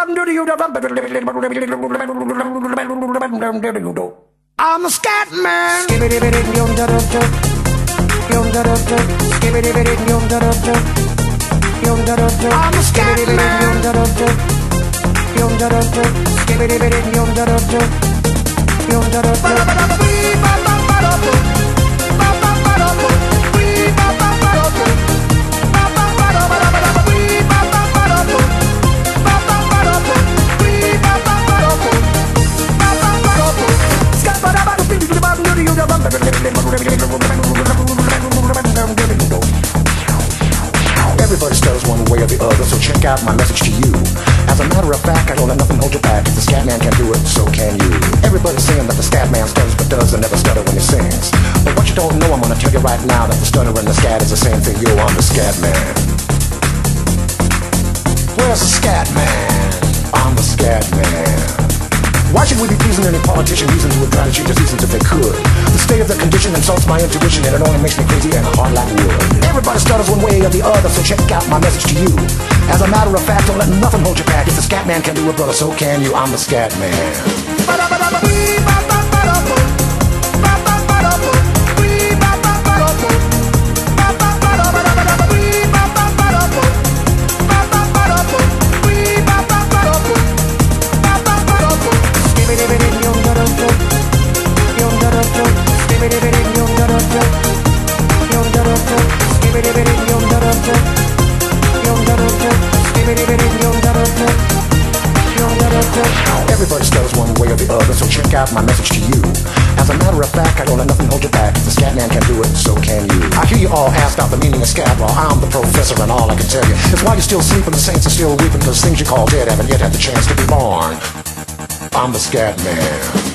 I'm a scat man. I'm a scat Everybody stutters one way or the other, so check out my message to you. As a matter of fact, I don't let nothing hold you back. If the scat man can do it, so can you. Everybody's saying that the scat man stutters but does and never stutter when he sings. But what you don't know, I'm gonna tell you right now, that the stutter and the scat is the same thing. Yo, I'm the scat man. Where's the scat man? I'm the scat man. Why should we be pleasing any politician reasons who would try to change the seasons if they could? The state of their condition insults my intuition, and it only makes me crazy and hard like wood. Everybody stutters one way or the other, so check out my message to you. As a matter of fact, don't let nothing hold you back. If the scat man can do it, brother, so can you. I'm the scat man. Everybody stutters one way or the other, so check out my message to you. As a matter of fact, I don't let nothing hold you back. If the scat man can do it, so can you. I hear you all ask out the meaning of scat. Well, I'm the professor, and all I can tell you is why you're still sleeping, the saints are still weeping, because things you call dead haven't yet had the chance to be born. I'm the scat man.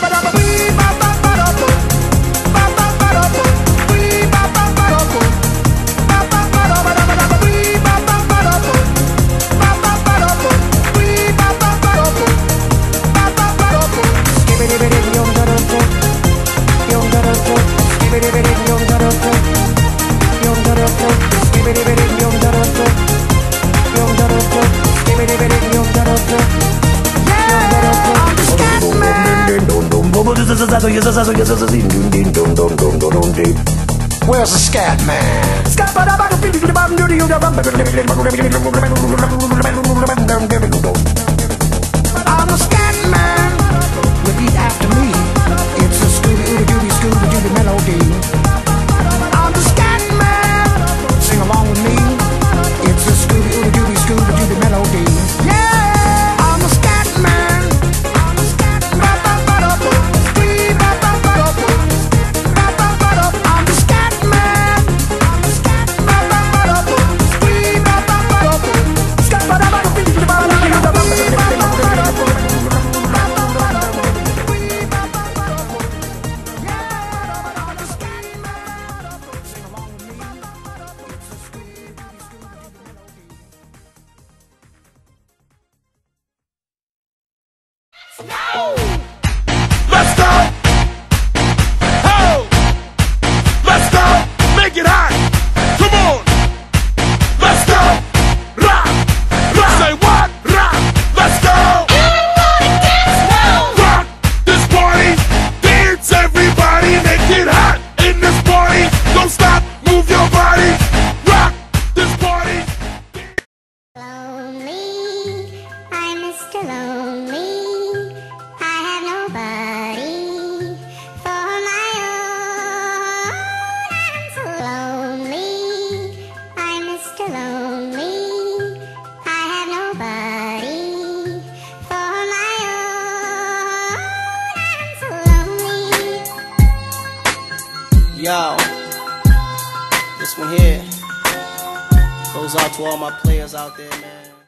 Where's the scat man? I'm a scat man. Repeat after me. It's a Scooby-Dooby melody. I'm the scat man. Sing along with me. It's a Scooby-Dooby melody. Yeah, I'm a scat man. I'm a scat man. I'm the scat man. No! Let's go! Ho! Let's go! Make it hot! Come on! Let's go! Rock! Rock! Say what? Rock! Let's go! Everybody dance now! Rock this party! Dance everybody! Make it hot in this party! Don't stop! Move your body! Rock this party! Lonely, I'm Mr. Lonely. I have nobody for my own. I'm so lonely, I'm Mr. Lonely. I have nobody for my own. I'm so lonely. Yo, this one here goes out to all my players out there, man.